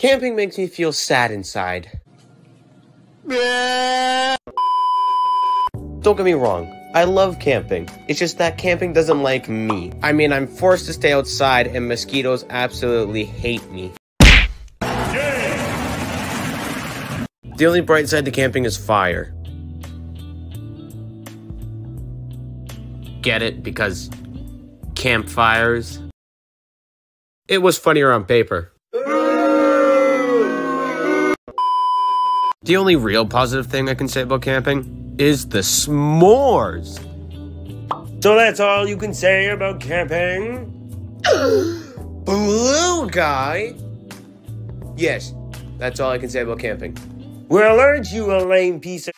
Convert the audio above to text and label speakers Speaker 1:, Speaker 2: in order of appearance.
Speaker 1: Camping makes me feel sad inside. Don't get me wrong, I love camping. It's just that camping doesn't like me. I mean, I'm forced to stay outside and mosquitoes absolutely hate me. The only bright side to camping is fire. Get it? Because campfires? It was funnier on paper. The only real positive thing I can say about camping is the s'mores. So that's all you can say about camping? Blue guy? Yes, that's all I can say about camping. Well, aren't you a lame piece of